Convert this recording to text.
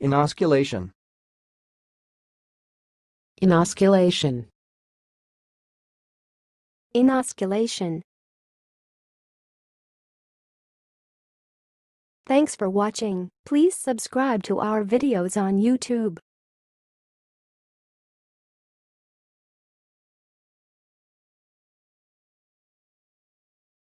Inosculation. Inosculation. Inosculation. Thanks for watching. Please subscribe to our videos on YouTube.